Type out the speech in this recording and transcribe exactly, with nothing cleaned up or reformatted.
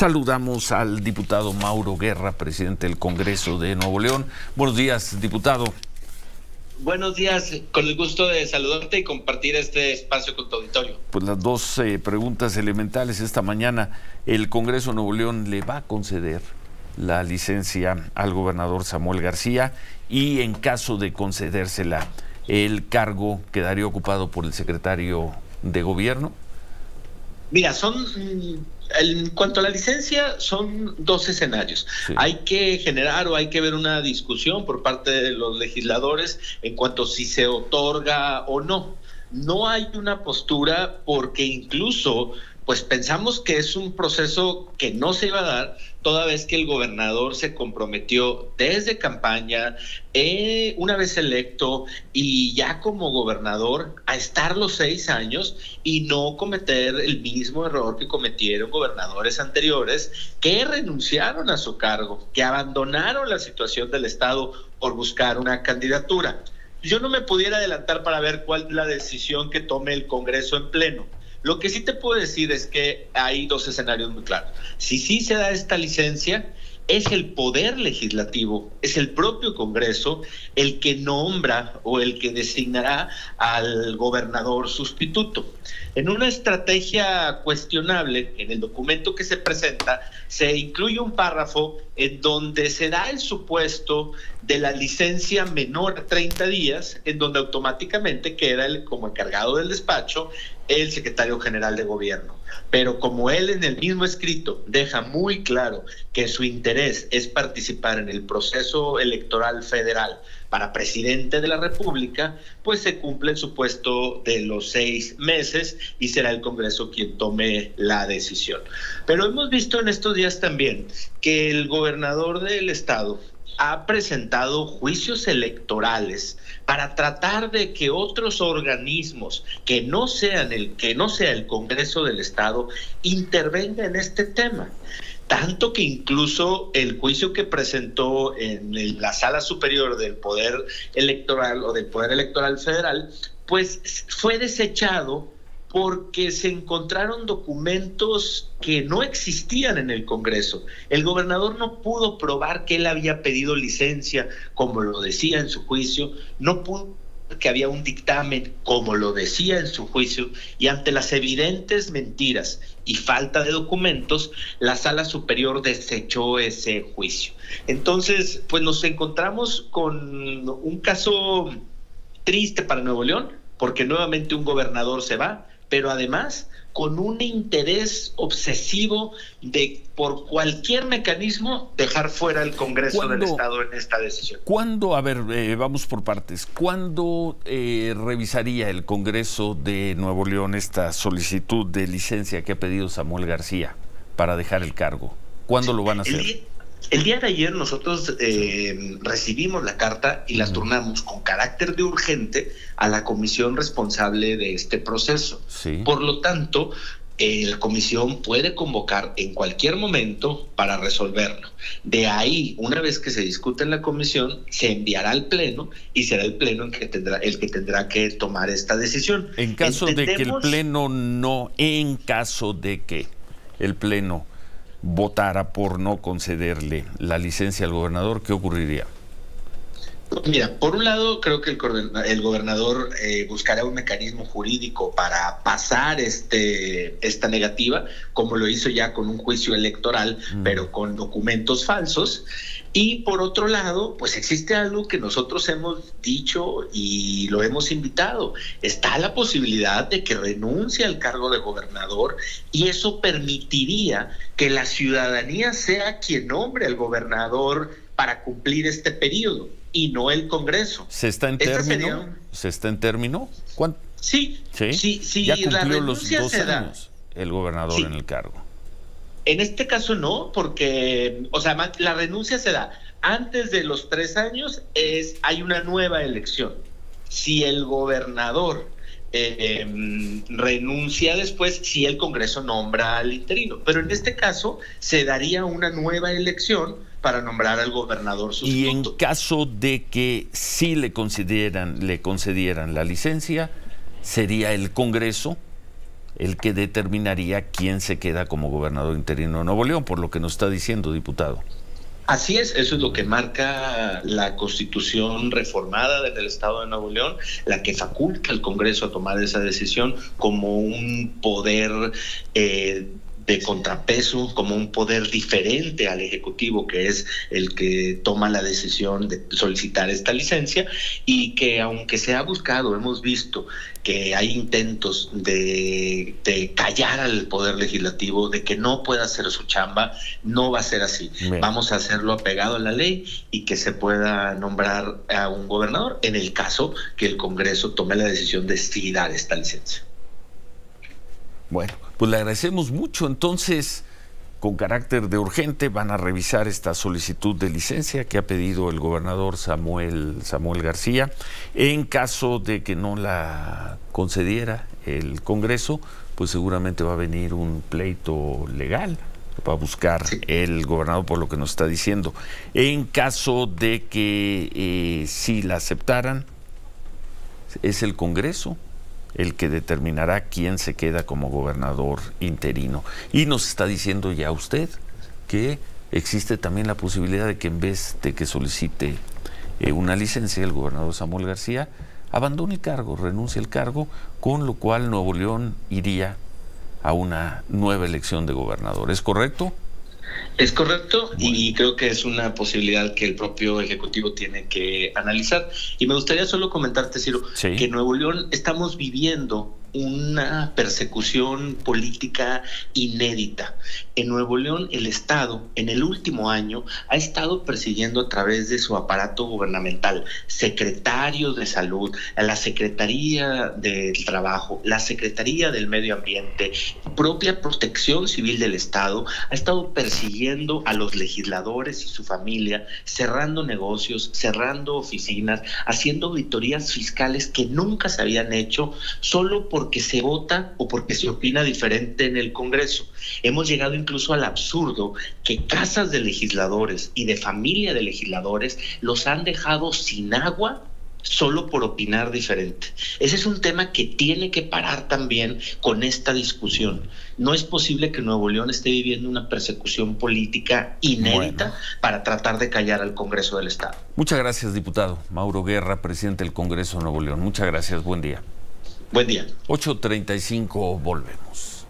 Saludamos al diputado Mauro Guerra, presidente del Congreso de Nuevo León. Buenos días, diputado. Buenos días, con el gusto de saludarte y compartir este espacio con tu auditorio. Pues las dos eh, preguntas elementales esta mañana. ¿El Congreso de Nuevo León le va a conceder la licencia al gobernador Samuel García? Y en caso de concedérsela, ¿el cargo quedaría ocupado por el secretario de Gobierno? Mira, son... En cuanto a la licencia, son dos escenarios. Sí. Hay que generar o hay que ver una discusión por parte de los legisladores en cuanto a si se otorga o no. No hay una postura porque incluso pues pensamos que es un proceso que no se iba a dar toda vez que el gobernador se comprometió desde campaña, eh, una vez electo y ya como gobernador a estar los seis años y no cometer el mismo error que cometieron gobernadores anteriores que renunciaron a su cargo, que abandonaron la situación del Estado por buscar una candidatura. Yo no me pudiera adelantar para ver cuál es la decisión que tome el Congreso en pleno. Lo que sí te puedo decir es que hay dos escenarios muy claros. Si sí se da esta licencia, es el poder legislativo, es el propio Congreso el que nombra o el que designará al gobernador sustituto. En una estrategia cuestionable, en el documento que se presenta, se incluye un párrafo en donde se da el supuesto de la licencia menor a treinta días, en donde automáticamente queda el, como encargado del despacho el secretario general de Gobierno. Pero como él en el mismo escrito deja muy claro que su interés es participar en el proceso electoral federal para presidente de la República, pues se cumple el supuesto de los seis meses y será el Congreso quien tome la decisión. Pero hemos visto en estos días también que el gobernador del estado ha presentado juicios electorales para tratar de que otros organismos que no sean el que no sea el Congreso del Estado intervenga en este tema. Tanto que incluso el juicio que presentó en el, la Sala Superior del Poder Electoral o del Poder Electoral Federal, pues fue desechado porque se encontraron documentos que no existían en el Congreso. El gobernador no pudo probar que él había pedido licencia, como lo decía en su juicio, no pudo que había un dictamen, como lo decía en su juicio, y ante las evidentes mentiras y falta de documentos, la Sala Superior desechó ese juicio. Entonces, pues nos encontramos con un caso triste para Nuevo León, porque nuevamente un gobernador se va, pero además con un interés obsesivo de por cualquier mecanismo dejar fuera al Congreso ¿Cuándo, del Estado en esta decisión? ¿Cuándo, a ver, eh, vamos por partes, cuándo eh, revisaría el Congreso de Nuevo León esta solicitud de licencia que ha pedido Samuel García para dejar el cargo? ¿Cuándo lo van a hacer? El, el día de ayer nosotros eh, recibimos la carta y la turnamos con carácter de urgente a la comisión responsable de este proceso. Sí. Por lo tanto, eh, la comisión puede convocar en cualquier momento para resolverlo. De ahí, una vez que se discute en la comisión, se enviará al pleno y será el pleno el que tendrá, el que, tendrá que tomar esta decisión. En caso ¿Entendemos? de que el pleno no, en caso de que el pleno votara por no concederle la licencia al gobernador, ¿qué ocurriría? Mira, por un lado creo que el, el gobernador eh, buscará un mecanismo jurídico para pasar este esta negativa, como lo hizo ya con un juicio electoral, mm. pero con documentos falsos. Y por otro lado, pues existe algo que nosotros hemos dicho y lo hemos invitado. Está la posibilidad de que renuncie al cargo de gobernador y eso permitiría que la ciudadanía sea quien nombre al gobernador para cumplir este periodo y no el Congreso. ¿Se está en término? Sería... ¿Se está en término? ¿Cuánto? Sí, sí, sí, sí. Ya cumplió la los dos años da. el gobernador sí. en el cargo. En este caso no, porque, o sea, la renuncia se da antes de los tres años, es hay una nueva elección. Si el gobernador eh, eh, renuncia después, si el Congreso nombra al interino, pero en este caso se daría una nueva elección para nombrar al gobernador sustituto. Y en caso de que sí le concedieran, le concedieran la licencia, sería el Congreso el que determinaría quién se queda como gobernador interino de Nuevo León, por lo que nos está diciendo, diputado. Así es, eso es lo que marca la Constitución reformada del Estado de Nuevo León, la que faculta al Congreso a tomar esa decisión como un poder eh, de contrapeso, como un poder diferente al Ejecutivo, que es el que toma la decisión de solicitar esta licencia, y que aunque se ha buscado, hemos visto que hay intentos de, de callar al Poder Legislativo, de que no pueda hacer su chamba, no va a ser así. Bien. Vamos a hacerlo apegado a la ley y que se pueda nombrar a un gobernador en el caso que el Congreso tome la decisión de sí dar esta licencia. Bueno, pues le agradecemos mucho. Entonces, con carácter de urgente, van a revisar esta solicitud de licencia que ha pedido el gobernador Samuel, Samuel García. En caso de que no la concediera el Congreso, pues seguramente va a venir un pleito legal para buscar sí. el gobernador, por lo que nos está diciendo. En caso de que eh, sí la aceptaran, es el Congreso el que determinará quién se queda como gobernador interino. Y nos está diciendo ya usted que existe también la posibilidad de que en vez de que solicite eh, una licencia, el gobernador Samuel García abandone el cargo, renuncie al cargo, con lo cual Nuevo León iría a una nueva elección de gobernador. ¿Es correcto? Es correcto, bueno. Y creo que es una posibilidad que el propio Ejecutivo tiene que analizar. Y me gustaría solo comentarte, Ciro, sí. que en Nuevo León estamos viviendo una persecución política inédita. En Nuevo León, el Estado, en el último año, ha estado persiguiendo a través de su aparato gubernamental, secretarios de salud, la Secretaría del Trabajo, la Secretaría del Medio Ambiente, propia Protección Civil del Estado, ha estado persiguiendo a los legisladores y su familia, cerrando negocios, cerrando oficinas, haciendo auditorías fiscales que nunca se habían hecho, solo por porque se vota o porque se opina diferente en el Congreso. Hemos llegado incluso al absurdo que casas de legisladores y de familia de legisladores los han dejado sin agua solo por opinar diferente. Ese es un tema que tiene que parar también con esta discusión. No es posible que Nuevo León esté viviendo una persecución política inédita bueno. para tratar de callar al Congreso del Estado. Muchas gracias, diputado. Mauro Guerra, presidente del Congreso de Nuevo León. Muchas gracias. Buen día. Buen día. ocho treinta y cinco, volvemos.